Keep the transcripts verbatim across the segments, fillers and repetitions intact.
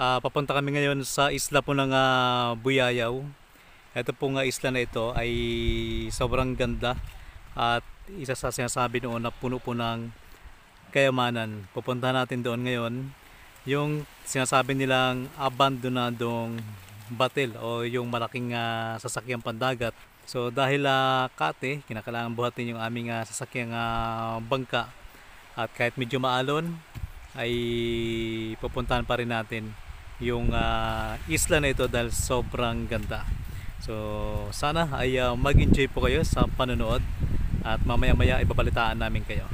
Uh, papunta kami ngayon sa isla po ng uh, Buyayaw. Ito pong uh, isla na ito ay sobrang ganda at isa sa sinasabi noon na puno po ng kayamanan. Pupuntahan natin doon ngayon yung sinasabi nilang abandonadong batil o yung malaking uh, sasakyang pandagat. So dahil uh, kate, kinakailangan buhatin yung aming uh, sasakyang uh, bangka at kahit medyo maalon ay pupuntahan pa rin natin yung uh, isla na ito dahil sobrang ganda. So sana ay uh, mag-enjoy po kayo sa panonood at mamaya maya ibabalitaan namin kayo.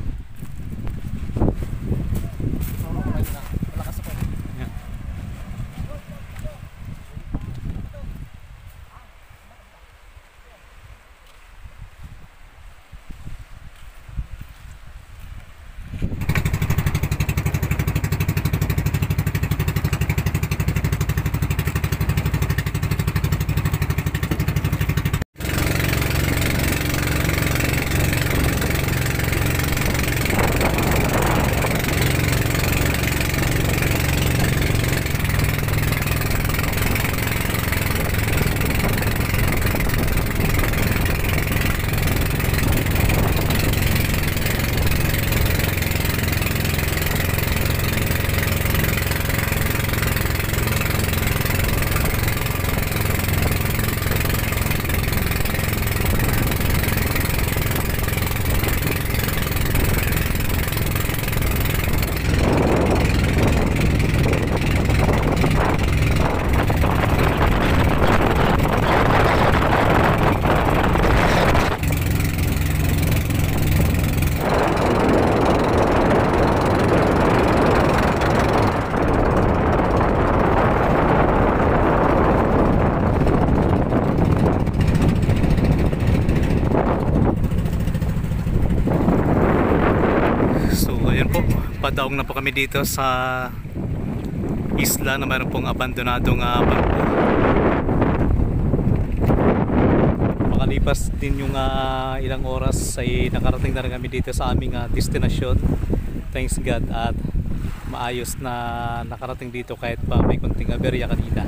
Padaong na po kami dito sa isla na mayroon pong abandonadong uh, barko. Makalipas din yung uh, ilang oras ay nakarating na rin kami dito sa aming uh, destinasyon. Thanks God at maayos na nakarating dito kahit pa may konting aberya kanina.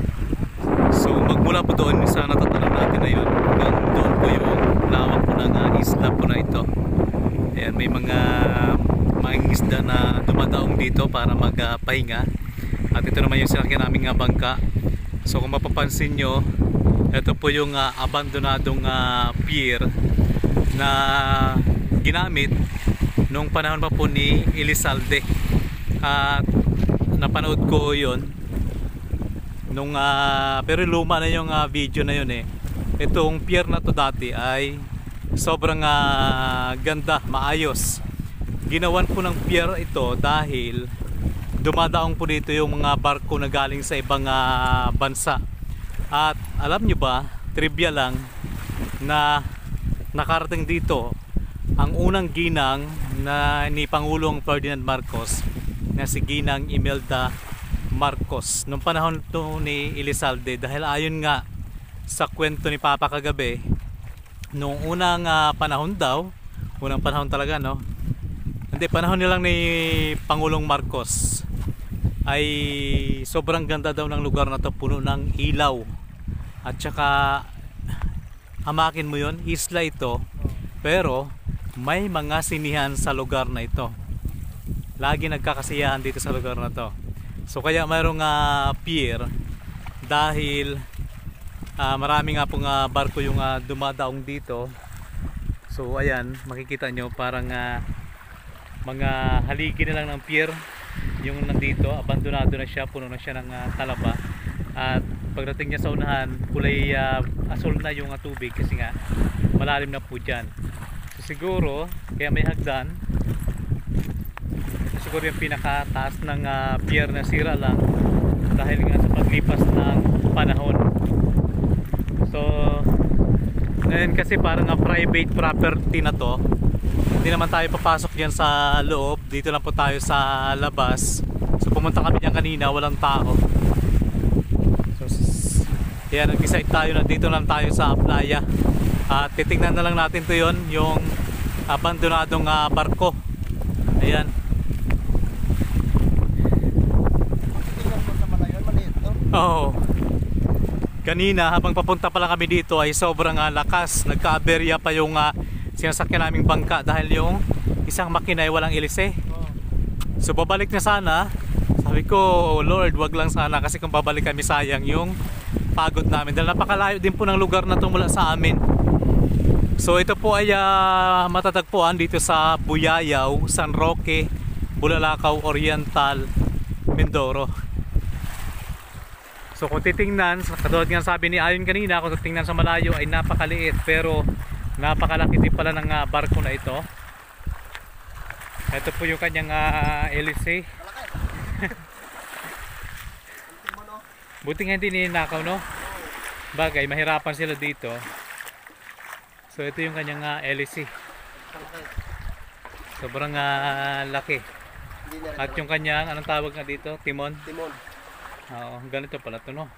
So magmula po doon sa natatanong natin na yun hanggang doon po yung lawak po ng uh, isla po na ito. Ayan, may mga mga isda na dumadaong dito para magpahinga uh, at ito naman yung sinakyan naming uh, bangka. So kung mapapansin nyo, ito po yung uh, abandonadong uh, pier na ginamit nung panahon pa po ni Elizalde at uh, napanood ko yun nung uh, pero luma na yung uh, video na yun eh. Itong pier na to dati ay sobrang uh, ganda, maayos. Ginawan po ng pier ito dahil dumadaong po dito yung mga barko na galing sa ibang uh, bansa. At alam nyo ba, trivia lang, na nakarating dito ang unang ginang na ni Pangulong Ferdinand Marcos na si Ginang Imelda Marcos nung panahon to ni Elizalde. Dahil ayon nga sa kwento ni Papa kagabi, nung unang uh, panahon daw, unang panahon talaga no, hindi, panahon nilang ni Pangulong Marcos ay sobrang ganda daw ng lugar na to, puno ng ilaw at saka hamakin mo yon, isla ito pero may mga sinihan sa lugar na ito. Lagi nagkakasiyahan dito sa lugar na to. So kaya mayroong uh, pier dahil uh, marami nga pong uh, barko yung uh, dumadaong dito. So ayan, makikita nyo parang uh, mga haligi na lang ng pier yung nandito. Abandonado na siya, puno na siya ng uh, talaba at pagdating niya sa unahan kulay uh, asul na yung uh, tubig kasi nga malalim na po dyan. So siguro kaya may hagdan, ito siguro yung pinakataas ng uh, pier na sira lang dahil nga sa paglipas ng panahon. So ngayon kasi parang uh, private property na to. Hindi naman tayo papasok dyan sa loob. Dito lang po tayo sa labas. So pumunta kami dyan kanina, walang tao. So yan, nag-decide tayo na dito lang tayo sa playa. At titignan na lang natin to yon, yung abandonadong uh, barko. Ayan. Titignan mo sa malayo? Oh. Kanina habang papunta pa lang kami dito ay sobrang uh, lakas. Nagka-aberya pa yung uh, sinasakyan naming bangka dahil yung isang makina ay walang ilise. So babalik na sana. Sabi ko, Lord, wag lang sana kasi kung babalik kami sayang yung pagod namin. Dahil napakalayo din po ng lugar na ito mula sa amin. So ito po ay uh, matatagpuan dito sa Buyayaw, San Roque, Bulalakaw Oriental, Mindoro. So kung titingnan, katulad nga sabi ni Ayon kanina, kung titingnan sa malayo ay napakaliit pero napakalaki din pala ng uh, barko na ito. Ito po yung kanyang uh, hélice. Buti nga hindi ninakaw, no? Bagay, mahirapan sila dito. So ito yung kanyang uh, hélice. Sobrang uh, laki. At yung kanyang, anong tawag nga dito? Timon? Timon. Oo, ganito pala ito, no?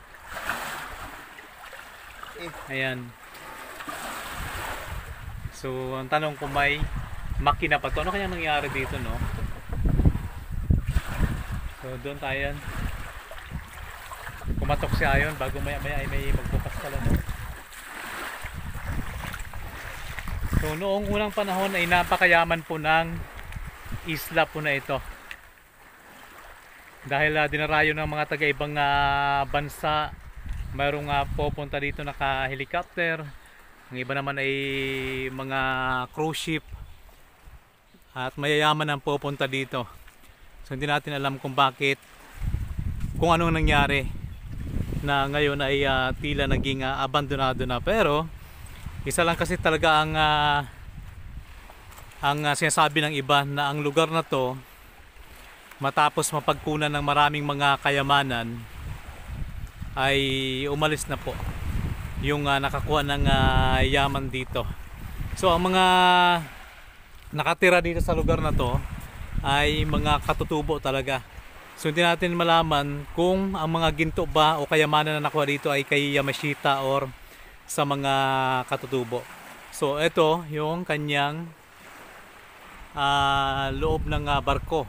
Ayan. So, ang tanong kung may makina pa to, ano kaya nangyari dito, no? So, doon tayo. Kumatok si Ayon bago maya maya ay may magbukas pala, no? So, noong unang panahon ay napakayaman po ng isla po na ito. Dahil uh, dinarayo ng mga taga-ibang uh, bansa, mayroong uh, pupunta dito naka-helicopter. Ang iba naman ay mga cruise ship. At mayayaman ang pupunta dito. So hindi natin alam kung bakit, kung anong nangyari na ngayon ay uh, tila naging uh, abandonado na. Pero isa lang kasi talaga ang uh, ang uh, sinasabi ng iba na ang lugar na to, matapos mapagkunan ng maraming mga kayamanan, ay umalis na po yung uh, nakakuha ng uh, yaman dito. So ang mga nakatira dito sa lugar na to ay mga katutubo talaga. So hindi natin malaman kung ang mga ginto ba o kayamanan na nakuha dito ay kay Yamashita or sa mga katutubo. So ito yung kanyang uh, loob ng uh, barko.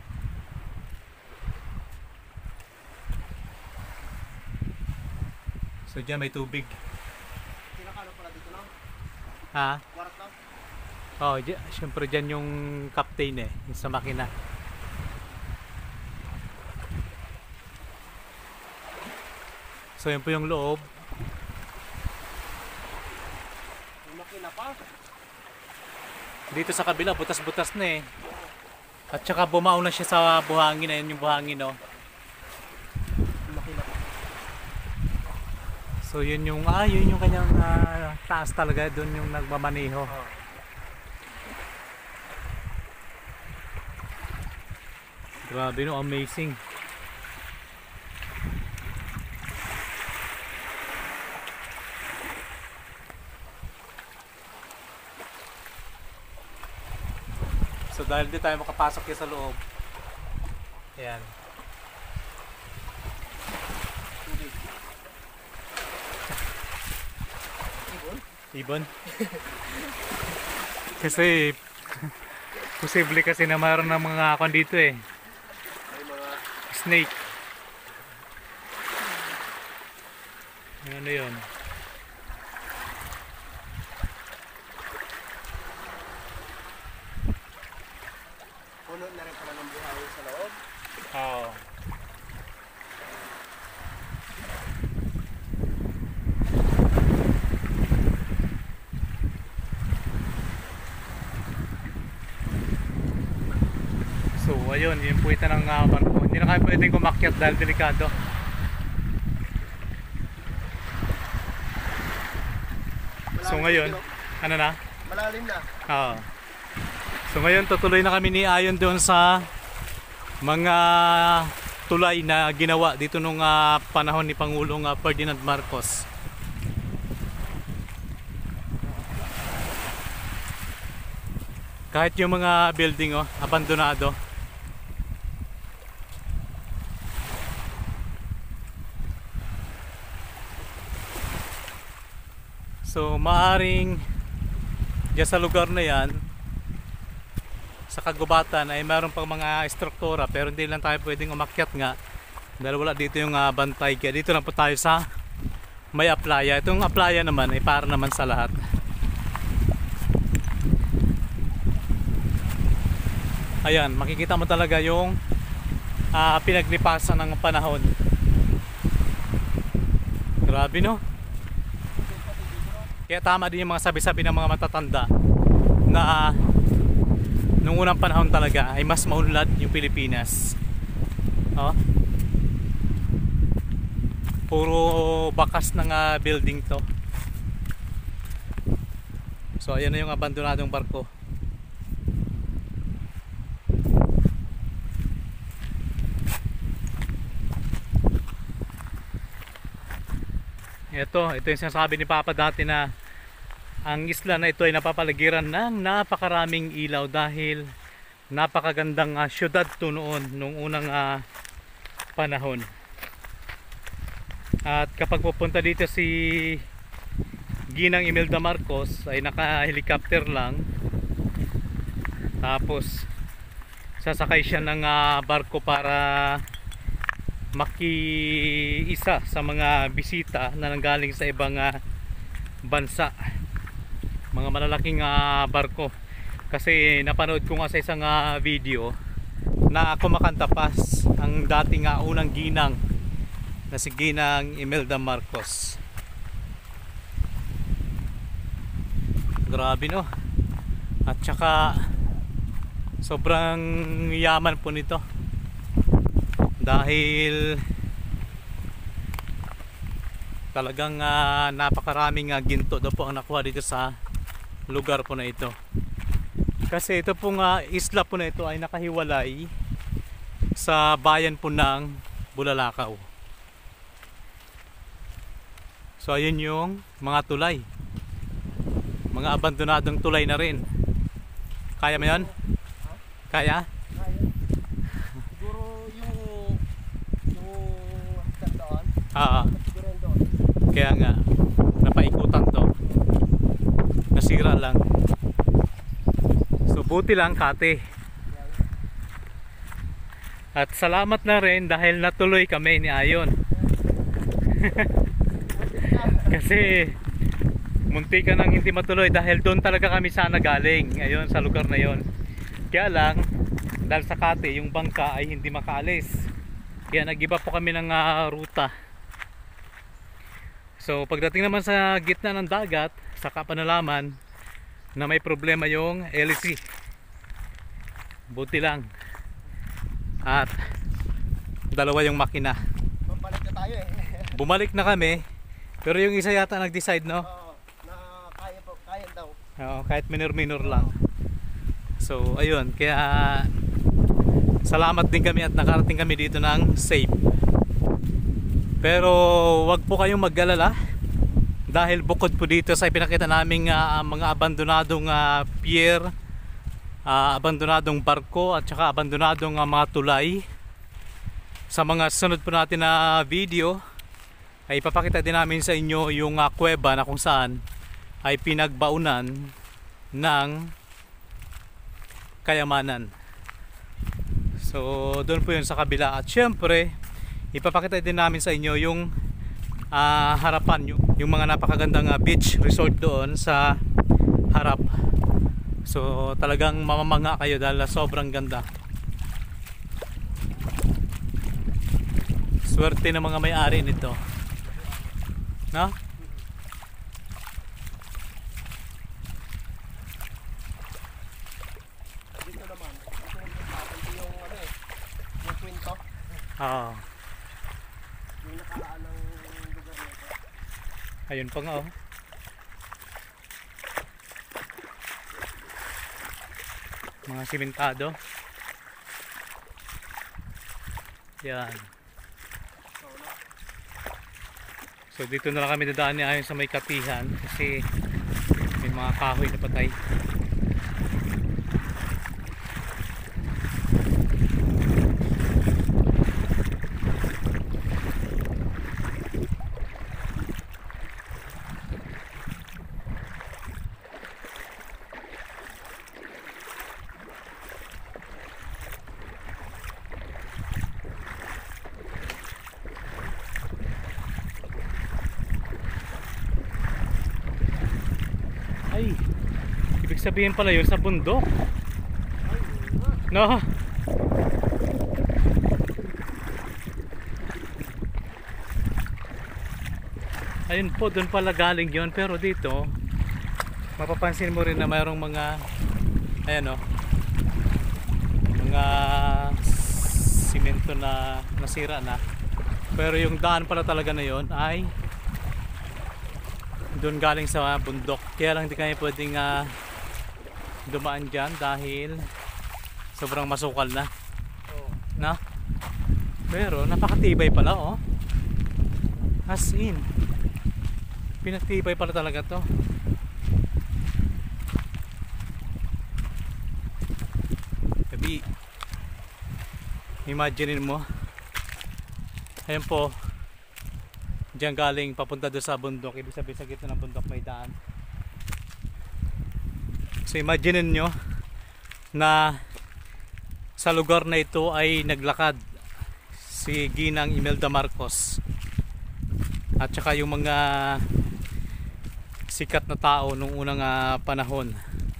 So dyan may tubig. Kinakano pala dito lang? Ha? Warat lang? Oh, dyan, syempre dyan yung captain eh, yung sa makina. So yun po yung loob. May makina pa? Dito sa kabila, butas-butas na eh. At saka bumaon na siya sa buhangin, ayun yung buhangin, no. May makina pa. So yun yung, ah, yun yung kanyang uh, taas talaga, doon yung nagmamaneho. Oh. Grabe, no, amazing. So dahil di tayo makapasok sa loob. Ayan. Ibon? Kasi posible kasi na mayroon ng mga akon dito eh. May mga Snake. Ano yun? puno na rin pala ng buhay sa loob. Oo. So ayun, yung puwita ng uh, barko. Hindi na kayo pwedeng kumakyat dahil delikado. So Malalim ngayon, pero ano na? malalim na. Oo. So ngayon tutuloy na kami ni Ayon doon sa mga tulay na ginawa dito nung uh, panahon ni Pangulong uh, Ferdinand Marcos. Kahit yung mga building oh, abandonado. So maaring diyan sa lugar na yan, sa kagubatan ay meron pang mga struktura pero hindi lang tayo pwedeng umakyat nga Dahil wala dito yung ah, bantay, kaya dito lang po tayo sa may aplaya. Itong aplaya naman ay para naman sa lahat. Ayan, makikita mo talaga yung ah, pinaglipasan ng panahon. Grabe, no? Kaya tama din yung mga sabi-sabi ng mga matatanda na nung unang panahon talaga ay mas maunlad yung Pilipinas. Oh. Puro bakas ng uh, building to. So ayan na yung abandonadong barko. Ito, ito yung sinasabi ni Papa dati na ang isla na ito ay napapaligiran ng napakaraming ilaw dahil napakagandang uh, syudad to noon nung unang uh, panahon. At kapag pupunta dito si Ginang Imelda Marcos ay naka-helicopter lang, tapos sasakay siya ng uh, barko para makiisa sa mga bisita na nanggaling sa ibang uh, bansa, mga malalaking uh, barko. Kasi napanood ko nga sa isang uh, video na kumakanta pa ang dating uh, unang ginang na si Ginang Imelda Marcos. Grabe, no? At saka sobrang yaman po nito dahil talagang uh, napakaraming uh, ginto daw po ang nakuha dito sa lugar po na ito. Kasi ito pong uh, isla po na ito ay nakahiwalay sa bayan po ng Bulalakaw. So ayun yung mga tulay, mga abandonadong tulay na rin. Kaya mo yun? Kaya? Siguro yung yung hagdan doon. Ah, Siguro yung doon. kaya nga napaikutan to. Nasira lang. So buti lang, kate. At salamat na rin dahil natuloy kami ni Ayon. Kasi munti ka nang hindi matuloy dahil doon talaga kami sana galing, ayun, sa lugar na yon. Kaya lang dahil sa kate yung bangka ay hindi makaalis, kaya nag-iba po kami ng uh, ruta. So pagdating naman sa gitna ng dagat, saka pa nalaman na may problema yung L C. Buti lang at dalawa yung makina. Babalik na tayo eh. Bumalik na kami, pero yung isa yata nag-decide, no? Oo, na kaya po, kaya daw. Oo, kahit minor-minor lang. So ayun, kaya salamat din kami at nakarating kami dito ng safe. Pero wag po kayong mag-alala dahil bukod po dito sa ipinakita naming uh, mga abandonadong uh, pier, uh, abandonadong barko at saka abandonadong uh, mga tulay, sa mga sunod po natin na video ay ipapakita din namin sa inyo yung uh, kuweba na kung saan ay pinagbaunan ng kayamanan. So doon po yun sa kabila. At syempre ipapakita din namin sa inyo yung uh, harapan, yung, yung mga napakagandang uh, beach resort doon sa harap. So talagang mamamanga kayo dahil sobrang ganda. Swerte ng mga may-ari nito, no? Dito naman, ito yung ano eh, yung kwento, Oo. yung nakaraan ng lugar na ito. Ayun pa nga, oh. Mga simentado. Yan. So dito na lang kami dadaan ni Ayon sa may katihan kasi may mga kahoy na patay. Ay, ibig sabihin pala yun sa bundok. No? Ayun po, doon pala galing yun. Pero dito, mapapansin mo rin na mayroong mga, ayan o, mga simento na nasira na. Pero yung daan pala talaga na yun ay doon galing sa bundok. Kaya lang hindi kami pwedeng uh, dumaan dyan dahil sobrang masukal na. Na? Pero napakatibay pala oh. As in, pinatibay pala talaga to. Sabi, imagine mo, ayan po, diyan galing papunta doon sa bundok. Ibig sabihin sa gitna ng bundok may daan. So imagine nyo na sa lugar na ito ay naglakad si Ginang Imelda Marcos at saka yung mga sikat na tao nung unang uh, panahon.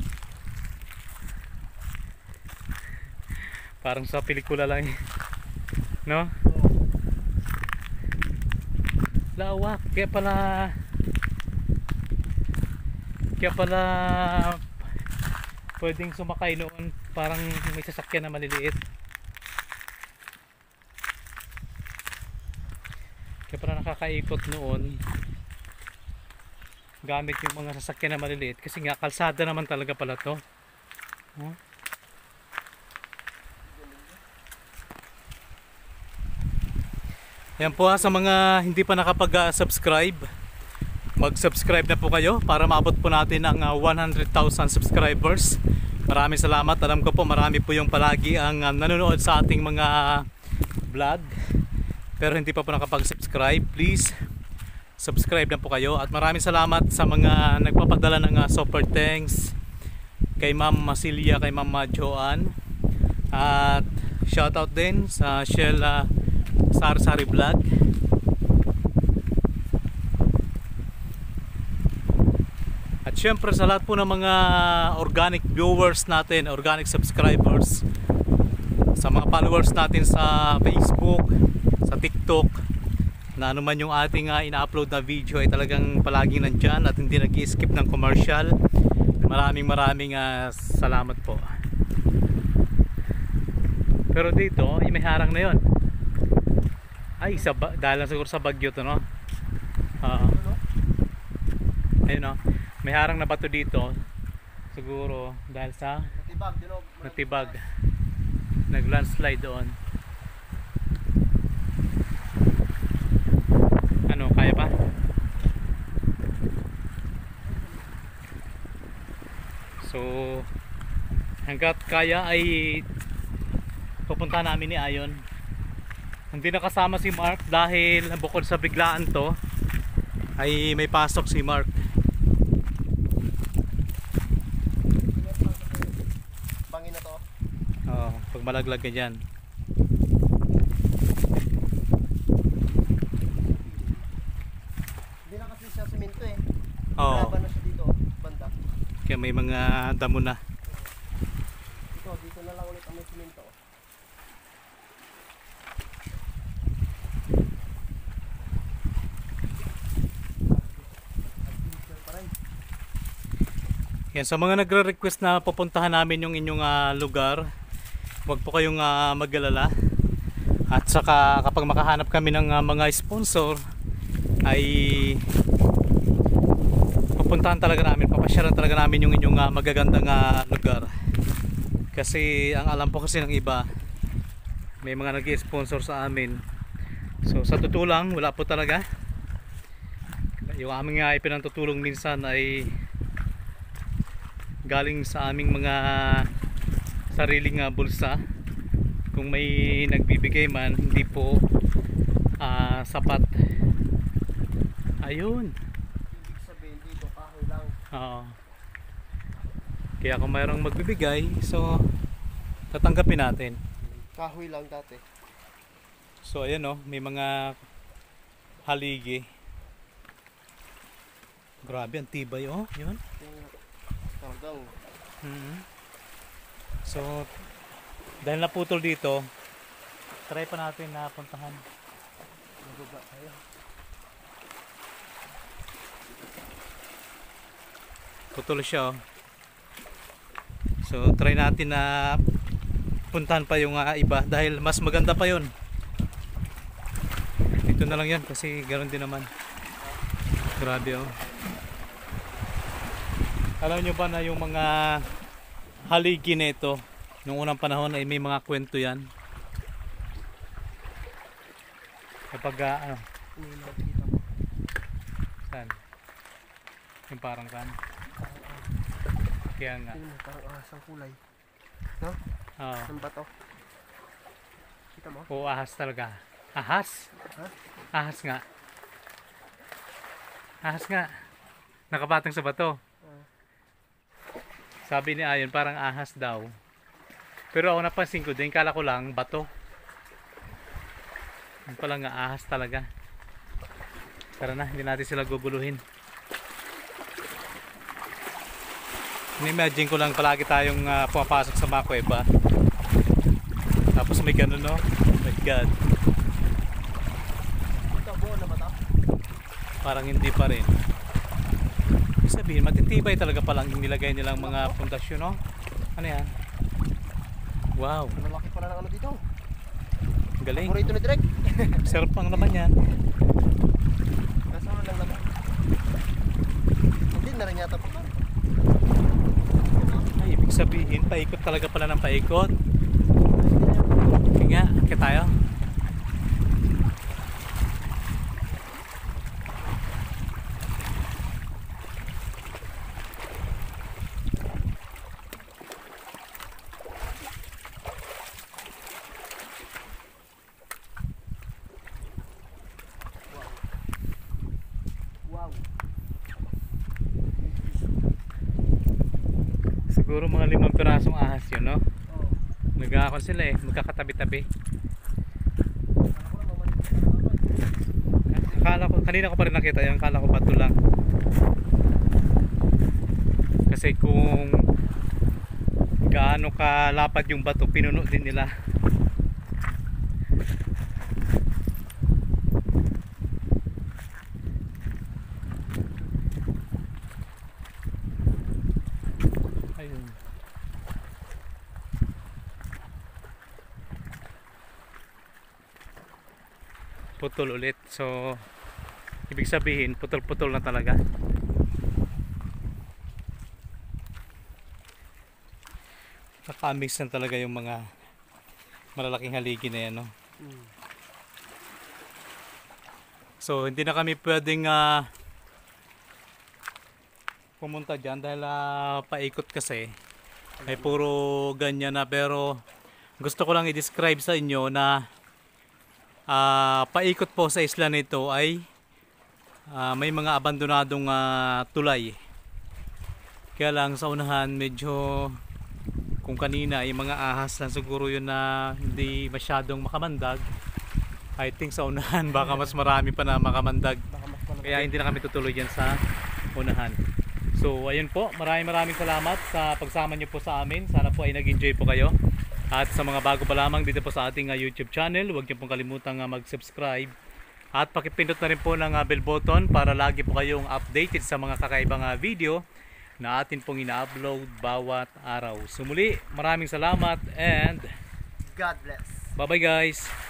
Parang sa pelikula lang eh. No? Lawak. Kaya pala Kaya pala pwedeng sumakay noon. Parang may sasakyan na maliliit. Kaya pala nakakaikot noon gamit yung mga sasakyan na maliliit. Kasi nga kalsada naman talaga pala to. Huh? Yan po ha, sa mga hindi pa nakapag-subscribe, mag-subscribe na po kayo para maabot po natin ang uh, one hundred thousand subscribers. Maraming salamat. Alam ko po marami po yung palagi ang uh, nanonood sa ating mga vlog pero hindi pa po nakapag-subscribe. Please subscribe na po kayo at maraming salamat sa mga nagpapadala ng uh, super thanks kay Ma'am Masilia, kay Ma'am Joanne, at shoutout din sa Shell uh, Sari Sari Vlog. At syempre sa lahat po ng mga organic viewers natin, organic subscribers, sa mga followers natin sa Facebook, sa TikTok, na ano man yung ating uh, ina-upload na video ay talagang palaging nandyan at hindi nag-skip ng commercial. Maraming maraming uh, salamat po. Pero dito ay may harang na yon. Ay, sa dahil lang siguro sa bagyo to, no? Uh, ayun, no? May harang na bato dito. Siguro dahil sa Natibag, you know, natibag. Nag-landslide doon. Ano, kaya pa? So, hanggat kaya ay pupunta namin ni Ayon. Hindi nakasama si Mark dahil bukod sa biglaan to ay may pasok si Mark. Bangin na to. Oo, pag malaglag ka dyan. Hindi na kasi siya simento eh. Oo. Laban na siya dito, banda. Kaya may mga damo na. Ito, dito na lang ulit ang may simento. Yan, sa mga nagre-request na pupuntahan namin yung inyong uh, lugar, huwag po kayong uh, mag-alala. At saka kapag makahanap kami ng uh, mga sponsor ay pupuntahan talaga namin, papasyaran talaga namin yung inyong uh, magagandang uh, lugar. Kasi ang alam po kasi ng iba, may mga nag-sponsor sa amin. So sa totoo lang, wala po talaga. Yung aming uh, ipinantutulong minsan ay galing sa aming mga sariling uh, bulsa. Kung may nagbibigay man, hindi po uh, sapat. Ayun. Ibig sabihin dito, kahoy lang. Oo. Kaya kung mayroong magbibigay, so tatanggapin natin. Kahoy lang dati. So ayan o, may mga haligi. Grabe, ang tibay oh. Yun. Talagang. Mhm. So, dahil naputol dito, try pa natin na puntahan. Nababa tayo. Putol siya oh. So, try natin na puntahan pa yung uh, iba dahil mas maganda pa yun. Dito na lang yan kasi ganoon din naman. Grabe oh. Alam nyo ba na yung mga haligi nito nung unang panahon ay may mga kwento yan. Kapag uh, ano, Ano yung nakikita mo? saan? Yung parang kan. Kaya nga. Tingnan mo, parang ahas ang kulay. No? Oo. Ng bato. Kita mo? Oo, ahas talaga. Ahas? Ha? Ahas nga. Ahas nga. Nakapatong sa bato. Oo. Sabi ni Ayon parang ahas daw. Pero ako napansin ko din, kala ko lang bato. Yung pala nga ahas talaga. Tara na, hindi natin sila guguluhin. Imagine ko lang palagi tayong uh, pumapasok sa mga kuweba. Tapos may ganun no? Oh my God. Ito, buo na ba ito? Parang hindi pa rin. Ibig sabihin, matitibay talaga palang nilagay nilang mga pundasyon no? Ano yan? Wow, Malaki pala ng ano dito. ang galing. Paborito ni Direk. Sarap ang laman yan. Kasama lang naman. Hindi na rin yata pa. Ay, ibig sabihin, paikot talaga pala ng paikot. Sige nga, akit tayo. Wow. Siguro mga limang pirasong ahas yun, no? Oo. Nagkakon sila eh, magkakatabi-tabi. Ako lang mamalik sa kapal. Akala ko, kanina ko pa rin nakita yun, akala ko bato lang. Kasi kung gaano kalapad yung bato, pinuno din nila. Ayun. Putol ulit. So, ibig sabihin, putol-putol na talaga. Nakamiss na talaga yung mga malalaking haligi na yan, no? Hmm. So, hindi na kami pwedeng ah, pumunta dyan dahil ah, paikot kasi. Ay puro ganyan na, pero gusto ko lang i-describe sa inyo na ah, paikot po sa isla nito ay ah, may mga abandonadong ah, tulay. Kaya lang sa unahan medyo kung kanina ay mga ahas lang siguro yun na hindi masyadong makamandag. I think sa unahan baka mas marami pa na makamandag. Baka mas malaki. Kaya hindi na kami tutuloy dyan sa unahan. So ayun po, maraming maraming salamat sa pagsama niyo po sa amin. Sana po ay nag-enjoy po kayo. At sa mga bago pa lamang dito po sa ating uh, YouTube channel, huwag niyo pong kalimutang uh, mag-subscribe. At pakipindot na rin po ng uh, bell button para lagi po kayong updated sa mga kakaibang uh, video na atin pong ina-upload bawat araw. So muli, maraming salamat and God bless. bye bye guys!